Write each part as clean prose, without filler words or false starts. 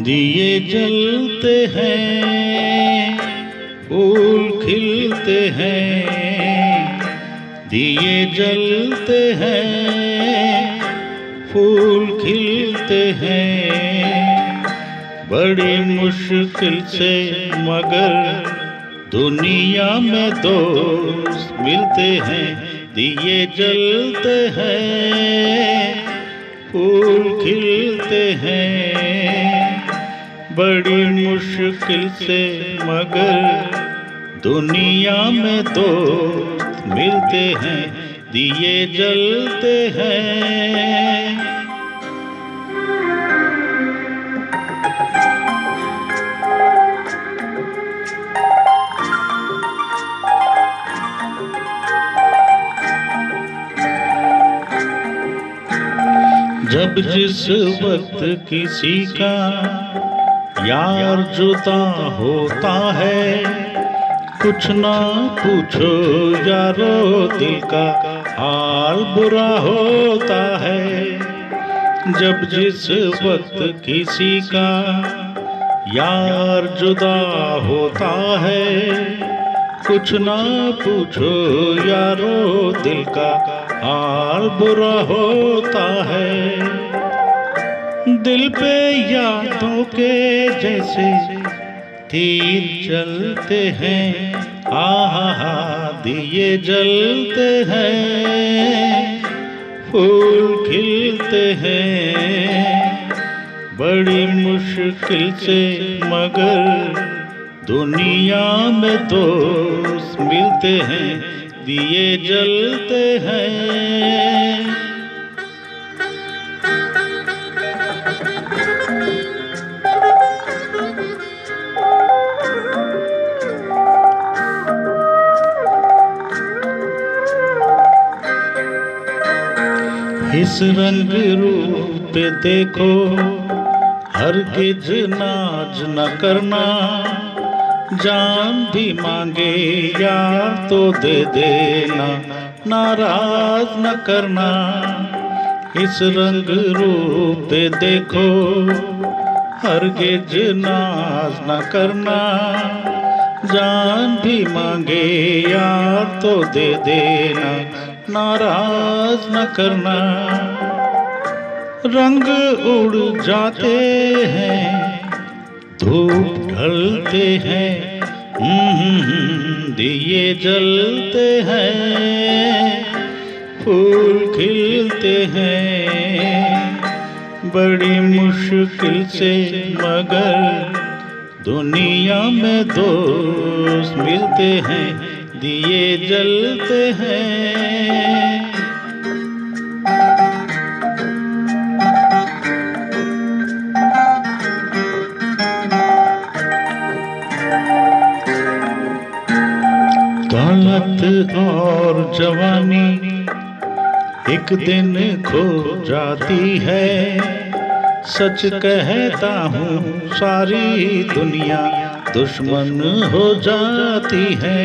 दिए जलते हैं, फूल खिलते हैं। दिए जलते हैं, फूल खिलते हैं। बड़ी मुश्किल से मगर दुनिया में दोस्त मिलते हैं। दिए जलते हैं, फूल खिलते हैं। बड़ी मुश्किल से मगर दुनिया में दोस्त मिलते हैं। दिए जलते हैं। जब जिस वक्त किसी का यार जुदा होता है, कुछ ना पूछो यारो दिल का हाल बुरा होता है। जब जिस वक्त किसी का यार जुदा होता है, कुछ ना पूछो यारो दिल का हाल बुरा होता है। दिल पे यादों के जैसे तीर चलते हैं। आहा दिए जलते हैं, फूल खिलते हैं। बड़ी मुश्किल से मगर दुनिया में दोस्त मिलते हैं। दिए जलते हैं। इस रंग रूप पे देखो, हरगिज नाज न करना। जान भी मांगे यार तो दे देना, नाराज न करना। इस रंग रूप पे देखो, हरगिज नाज न करना। जान भी मांगे यार तो दे देना, नाराज न करना। रंग उड़ जाते हैं, धूप ढलते हैं। दिए जलते हैं, फूल खिलते हैं। बड़ी मुश्किल से मगर दुनिया में दोस्त मिलते हैं। दिए जलते हैं। दौलत और जवानी एक दिन खो जाती है। सच कहता हूँ सारी दुनिया दुश्मन हो जाती है।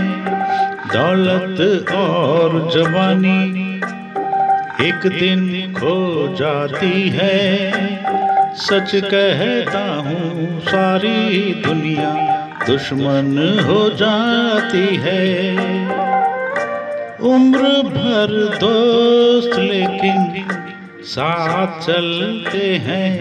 दौलत और जवानी एक दिन खो जाती है। सच कहता हूँ सारी दुनिया दुश्मन हो जाती है। उम्र भर दोस्त लेकिन साथ चलते हैं।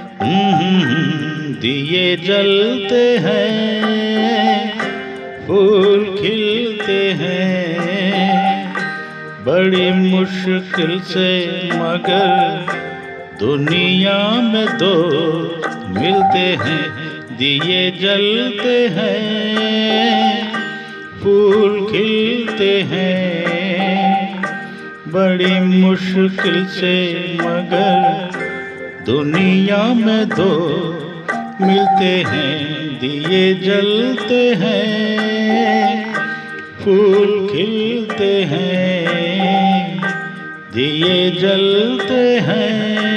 दिए जलते हैं, फूल खिलते हैं। बड़ी मुश्किल से मगर दुनिया में दोस्त मिलते हैं। दिए जलते हैं, फूल खिलते हैं। बड़ी मुश्किल से मगर दुनिया में दोस्त मिलते हैं। दिए जलते हैं, फूल खिलते हैं। दिए जलते हैं।